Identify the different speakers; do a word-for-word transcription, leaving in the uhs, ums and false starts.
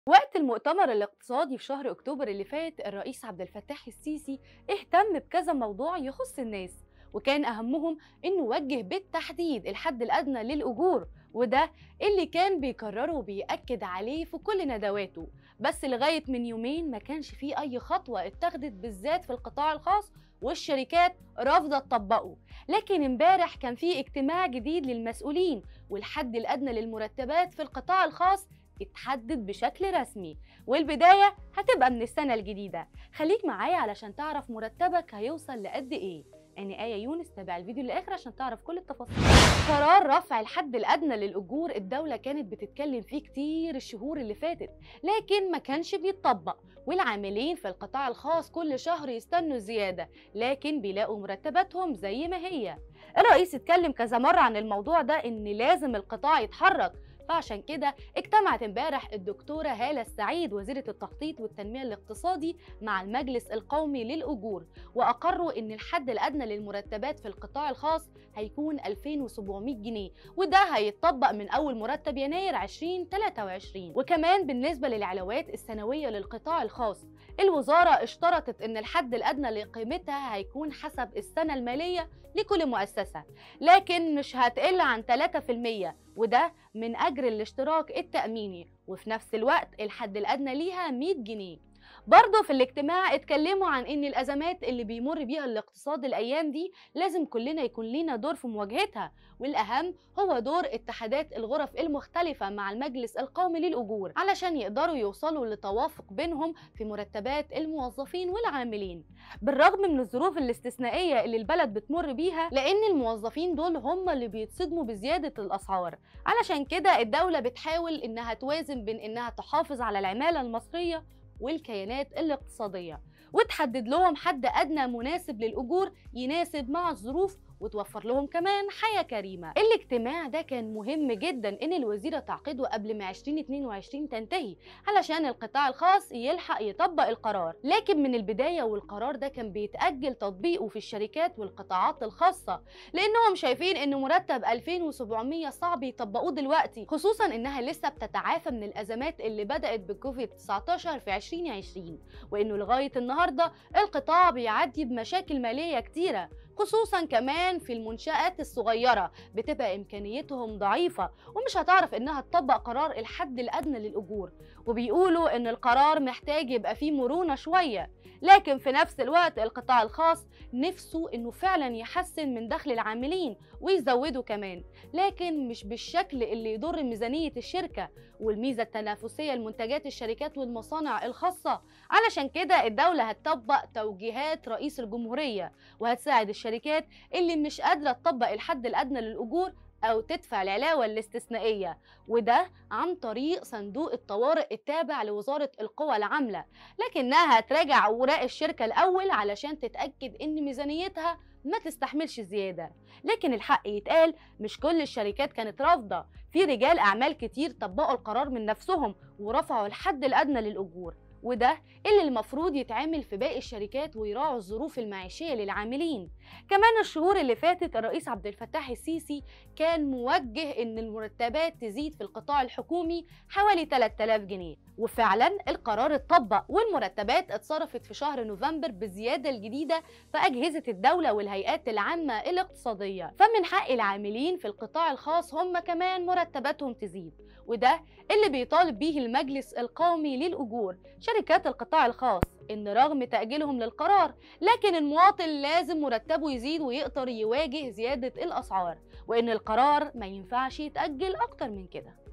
Speaker 1: وقت المؤتمر الاقتصادي في شهر أكتوبر اللي فات، الرئيس عبد الفتاح السيسي اهتم بكذا موضوع يخص الناس، وكان أهمهم إنه وجه بالتحديد الحد الأدنى للأجور، وده اللي كان بيكرره وبيأكد عليه في كل ندواته. بس لغاية من يومين ما كانش فيه أي خطوة اتخذت بالذات في القطاع الخاص، والشركات رافضة تطبقه. لكن امبارح كان فيه اجتماع جديد للمسؤولين، والحد الأدنى للمرتبات في القطاع الخاص اتحدد بشكل رسمي، والبداية هتبقى من السنة الجديدة. خليك معايا علشان تعرف مرتبك هيوصل لقد ايه. أنا آية يونس، تابع الفيديو للآخر عشان تعرف كل التفاصيل. قرار رفع الحد الأدنى للأجور الدولة كانت بتتكلم فيه كتير الشهور اللي فاتت، لكن ما كانش بيتطبق، والعاملين في القطاع الخاص كل شهر يستنوا زيادة، لكن بيلاقوا مرتباتهم زي ما هي. الرئيس اتكلم كذا مرة عن الموضوع ده، إن لازم القطاع يتحرك. فعشان كده اجتمعت امبارح الدكتورة هالة السعيد وزيرة التخطيط والتنمية الاقتصادي مع المجلس القومي للأجور، وأقروا إن الحد الأدنى للمرتبات في القطاع الخاص هيكون ألفين وسبعمائة جنيه، وده هيتطبق من أول مرتب يناير ألفين وثلاثة وعشرين. وكمان بالنسبة للعلاوات السنوية للقطاع الخاص، الوزارة اشترطت إن الحد الأدنى لقيمتها هيكون حسب السنة المالية لكل مؤسسة، لكن مش هتقل عن ثلاثة في المية، وده من أجر الاشتراك التأميني، وفي نفس الوقت الحد الأدنى ليها مائة جنيه. برضه في الاجتماع اتكلموا عن ان الازمات اللي بيمر بيها الاقتصاد الايام دي لازم كلنا يكون لينا دور في مواجهتها، والاهم هو دور اتحادات الغرف المختلفه مع المجلس القومي للاجور علشان يقدروا يوصلوا لتوافق بينهم في مرتبات الموظفين والعاملين. بالرغم من الظروف الاستثنائيه اللي البلد بتمر بيها، لان الموظفين دول هم اللي بيتصدموا بزياده الاسعار، علشان كده الدوله بتحاول انها توازن بين انها تحافظ على العماله المصريه والكيانات الاقتصادية، وتحدد لهم حد أدنى مناسب للأجور يناسب مع الظروف، وتوفر لهم كمان حياة كريمة. الاجتماع ده كان مهم جدا ان الوزيرة تعقده قبل ما ألفين واثنين وعشرين تنتهي، علشان القطاع الخاص يلحق يطبق القرار، لكن من البداية والقرار ده كان بيتأجل تطبيقه في الشركات والقطاعات الخاصة، لانهم شايفين ان مرتب ألفين وسبعمائة صعب يطبقوه دلوقتي، خصوصا انها لسه بتتعافى من الازمات اللي بدأت بكوفيد تسعة عشر في ألفين وعشرين، وانه لغاية النهاردة القطاع بيعدي بمشاكل مالية كتيرة، خصوصا كمان في المنشآت الصغيرة بتبقى إمكانيتهم ضعيفة ومش هتعرف إنها تطبق قرار الحد الأدنى للأجور. وبيقولوا إن القرار محتاج يبقى فيه مرونة شوية، لكن في نفس الوقت القطاع الخاص نفسه إنه فعلا يحسن من دخل العاملين ويزوده كمان، لكن مش بالشكل اللي يضر ميزانية الشركة والميزة التنافسية لمنتجات الشركات والمصانع الخاصة. علشان كده الدولة هتطبق توجيهات رئيس الجمهورية، وهتساعد الشركات اللي مش قادرة تطبق الحد الأدنى للأجور أو تدفع العلاوة الاستثنائية، وده عن طريق صندوق الطوارئ التابع لوزارة القوى العاملة، لكنها هتراجع أوراق الشركة الأول علشان تتأكد إن ميزانيتها ما تستحملش زيادة. لكن الحق يتقال، مش كل الشركات كانت رافضة، في رجال أعمال كتير طبقوا القرار من نفسهم ورفعوا الحد الأدنى للأجور، وده اللي المفروض يتعمل في باقي الشركات ويراعوا الظروف المعيشية للعاملين. كمان الشهور اللي فاتت الرئيس عبد الفتاح السيسي كان موجه ان المرتبات تزيد في القطاع الحكومي حوالي ثلاثة آلاف جنيه، وفعلا القرار اتطبق والمرتبات اتصرفت في شهر نوفمبر بالزيادة الجديدة في أجهزة الدولة والهيئات العامة الاقتصادية. فمن حق العاملين في القطاع الخاص هم كمان مرتباتهم تزيد، وده اللي بيطالب به المجلس القومي للأجور شركات القطاع الخاص، إن رغم تأجيلهم للقرار لكن المواطن لازم مرتبه يزيد ويقدر يواجه زيادة الأسعار، وإن القرار ما ينفعش يتأجل أكتر من كده.